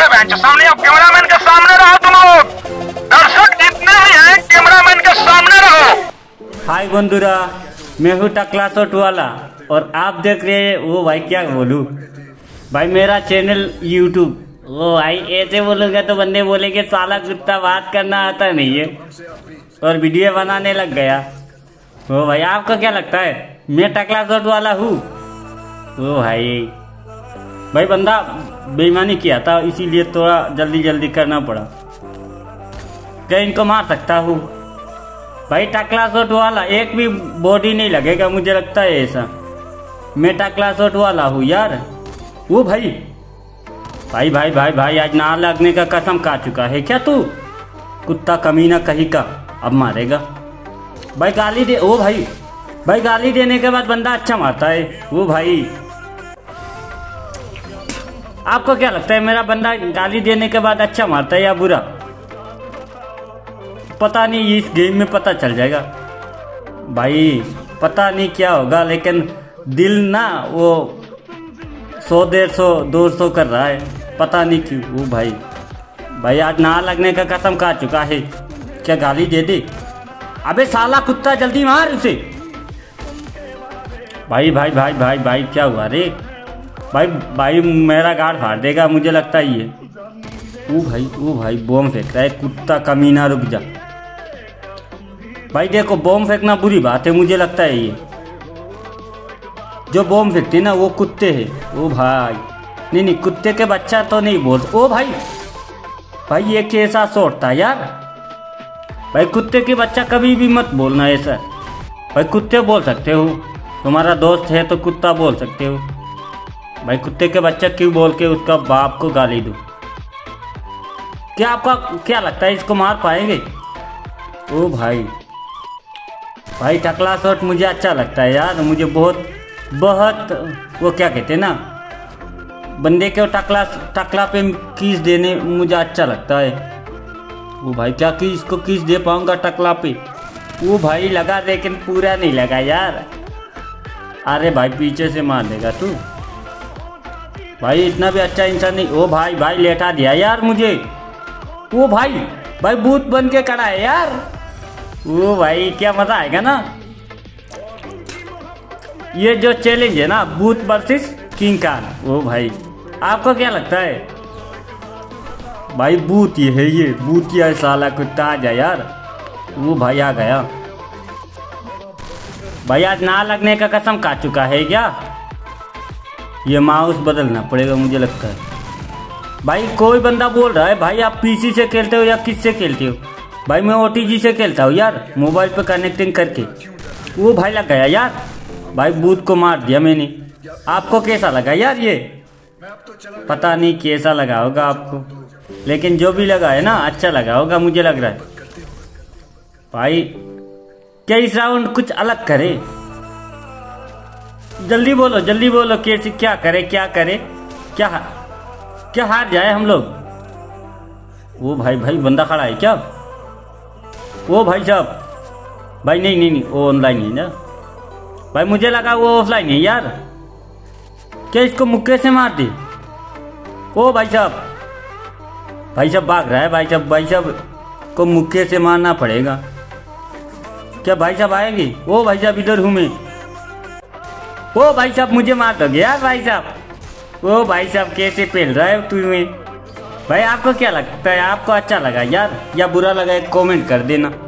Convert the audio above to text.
है बेंच सामने, अब कैमरामैन के सामने रहो तुम लोग, दर्शक जितने भी हैं कैमरामैन के सामने रहो। हाय बंधुरा, मैं हूँ टकला शॉट वाला और आप देख रहे हैं वो भाई क्या बोलूँ भाई मेरा चैनल यूट्यूब। वो भाई ऐसे बोलूँगा तो बंदे बोलेंगे साला कुत्ता बात करना आता नहीं है और वीडियो बनाने लग गया। वो भाई आपको क्या लगता है मैं टकला शॉट वाला हूँ? वो भाई बंदा बेईमानी किया था इसीलिए थोड़ा जल्दी जल्दी करना पड़ा। क्या इनको मार सकता हूँ? भाई टकला शॉट वाला एक भी बॉडी नहीं लगेगा मुझे लगता है ऐसा। मैं टकला शॉट वाला हूँ यार। वो भाई आज ना लगने का कसम खा चुका है क्या तू? कुत्ता कमीना कहीं का अब मारेगा। भाई गाली दे। ओ भाई गाली देने के बाद बंदा अच्छा मारता है। वो भाई आपको क्या लगता है मेरा बंदा गाली देने के बाद अच्छा मारता है या बुरा? पता नहीं, इस गेम में पता चल जाएगा भाई। पता नहीं क्या होगा लेकिन दिल ना वो 100 150 200 कर रहा है, पता नहीं क्यों। वो भाई आज ना लगने का कसम खा चुका है। क्या गाली दे दे? अबे साला कुत्ता जल्दी मार उसे। भाई क्या हुआ रे? भाई मेरा गार्ड फाड़ देगा मुझे लगता ही है। वो भाई बॉम्ब फेंक रहा है कुत्ता कमीना, रुक जा भाई। देखो बॉम्ब फेंकना बुरी बात है मुझे लगता है। ये जो बॉम्ब फेंकते ना वो कुत्ते हैं। ओ भाई नहीं कुत्ते के बच्चा तो नहीं बोल। ओ भाई ये कैसा शॉट था यार? भाई कुत्ते के बच्चा कभी भी मत बोलना ऐसा। भाई कुत्ते बोल सकते हो, तुम्हारा दोस्त है तो कुत्ता बोल सकते हो। भाई कुत्ते के बच्चा क्यों बोल के उसका बाप को गाली दो? क्या आपका क्या लगता है इसको मार पाएंगे? ओ भाई टकला शॉट मुझे अच्छा लगता है यार। मुझे बहुत वो क्या कहते हैं ना, बंदे के टकला पे किस देने मुझे अच्छा लगता है। वो भाई क्या कि इसको किस दे पाऊंगा टकला पे? वो भाई लगा लेकिन पूरा नहीं लगा यार। अरे भाई पीछे से मार देगा तू। भाई इतना भी अच्छा इंसान नहीं। ओ भाई लेटा दिया यार मुझे। वो भाई भूत बन के खड़ा है यार। वो भाई क्या मजा आएगा ना ये जो चैलेंज है ना, भूत वर्सेस किंग खान। वो भाई आपको क्या लगता है? भाई भूत ये है, ये भूत या साला कुत्ता आ जा यार। वो भाई आ गया। भाई आज ना लगने का कसम खा चुका है क्या? ये माउस बदलना पड़ेगा मुझे लगता है। भाई कोई बंदा बोल रहा है भाई आप पीसी से खेलते हो या किससे खेलते हो? भाई मैं OTG से खेलता हूँ यार, मोबाइल पे कनेक्टिंग करके। वो भाई लग गया यार। भाई भूत को मार दिया मैंने। आपको कैसा लगा यार ये? पता नहीं कैसा लगा होगा आपको, लेकिन जो भी लगा है ना अच्छा लगा होगा मुझे लग रहा है। भाई क्या इस राउंड कुछ अलग करे? जल्दी बोलो कैसे क्या करे क्या हार जाए हम लोग? वो भाई बंदा खड़ा है क्या? वो भाई साहब भाई नहीं वो ऑनलाइन है ना। भाई मुझे लगा वो ऑफलाइन है यार। क्या इसको मुक्के से मार दे? ओ भाई साहब भाग रहा है। भाई साहब को मुक्के से मारना पड़ेगा। क्या भाई साहब आएंगे? ओ भाई साहब इधर हूँ मैं। ओ भाई साहब मुझे मार दोगे यार भाई साहब। ओ भाई साहब कैसे पेल रहा है तुम्हें? भाई आपको क्या लगता है? आपको अच्छा लगा यार या बुरा लगा? एक कमेंट कर देना।